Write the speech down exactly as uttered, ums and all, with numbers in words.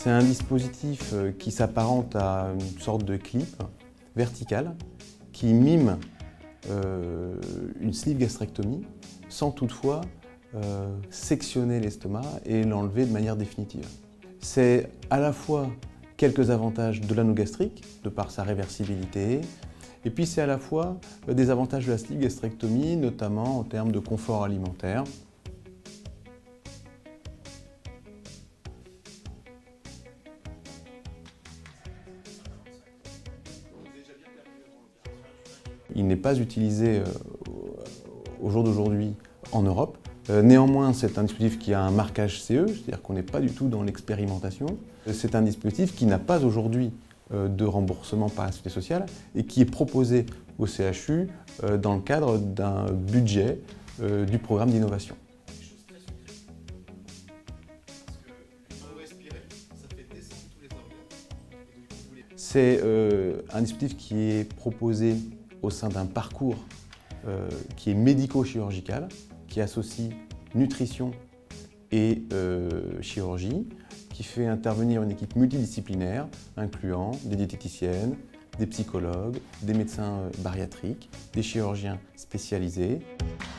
C'est un dispositif qui s'apparente à une sorte de clip vertical qui mime euh, une sleeve gastrectomie sans toutefois euh, sectionner l'estomac et l'enlever de manière définitive. C'est à la fois quelques avantages de l'anneau gastrique, de par sa réversibilité, et puis c'est à la fois des avantages de la sleeve gastrectomie, notamment en termes de confort alimentaire. Il n'est pas utilisé au jour d'aujourd'hui en Europe. Néanmoins, c'est un dispositif qui a un marquage C E, c'est-à-dire qu'on n'est pas du tout dans l'expérimentation. C'est un dispositif qui n'a pas aujourd'hui de remboursement par la Sécurité sociale et qui est proposé au C H U dans le cadre d'un budget du programme d'innovation. C'est euh, un dispositif qui est proposé au sein d'un parcours euh, qui est médico-chirurgical, qui associe nutrition et euh, chirurgie, qui fait intervenir une équipe multidisciplinaire incluant des diététiciennes, des psychologues, des médecins bariatriques, des chirurgiens spécialisés.